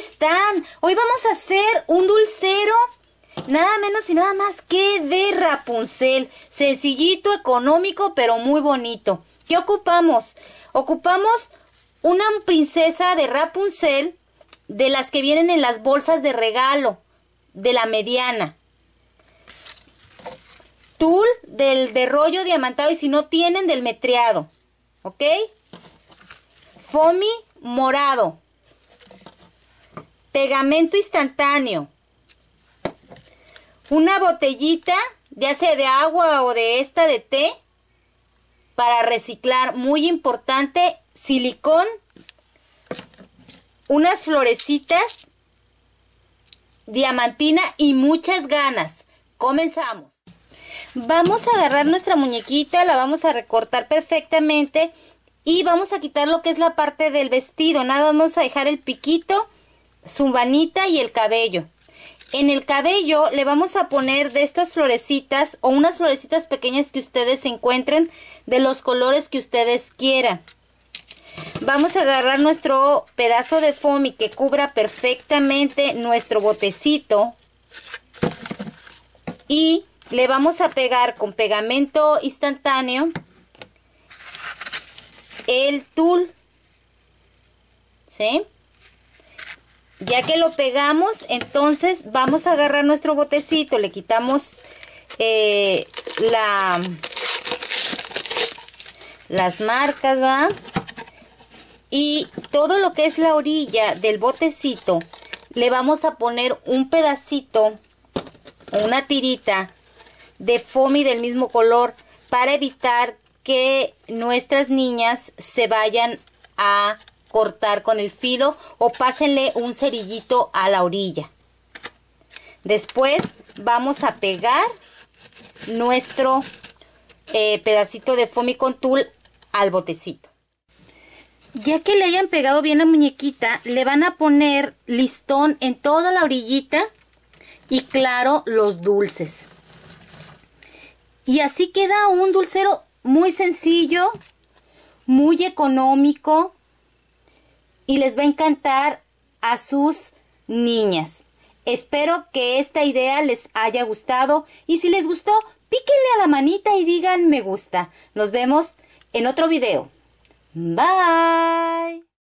están? Hoy vamos a hacer un dulcero, nada menos y nada más que de Rapunzel. Sencillito, económico, pero muy bonito. ¿Qué ocupamos? Ocupamos una princesa de Rapunzel, de las que vienen en las bolsas de regalo, de la mediana. Tul del de rollo diamantado, y si no tienen, del metreado. ¿Ok? Foamy morado. Pegamento instantáneo. Una botellita, ya sea de agua o de esta de té, para reciclar, muy importante. Silicón. Unas florecitas. Diamantina y muchas ganas. Comenzamos. Vamos a agarrar nuestra muñequita, la vamos a recortar perfectamente y vamos a quitar lo que es la parte del vestido. Nada, vamos a dejar el piquito, su manita y el cabello. En el cabello le vamos a poner de estas florecitas o unas florecitas pequeñas que ustedes encuentren, de los colores que ustedes quieran. Vamos a agarrar nuestro pedazo de foamy que cubra perfectamente nuestro botecito y le vamos a pegar con pegamento instantáneo el tul, ¿sí? Ya que lo pegamos, entonces vamos a agarrar nuestro botecito, le quitamos las marcas, ¿va? Y todo lo que es la orilla del botecito, le vamos a poner un pedacito, una tirita de foamy del mismo color, para evitar que nuestras niñas se vayan a cortar con el filo, o pásenle un cerillito a la orilla. Después vamos a pegar nuestro pedacito de foamy con tul al botecito. Ya que le hayan pegado bien la muñequita, le van a poner listón en toda la orillita y claro, los dulces. Y así queda un dulcero muy sencillo, muy económico, y les va a encantar a sus niñas. Espero que esta idea les haya gustado, y si les gustó, píquenle a la manita y digan me gusta. Nos vemos en otro video. Bye.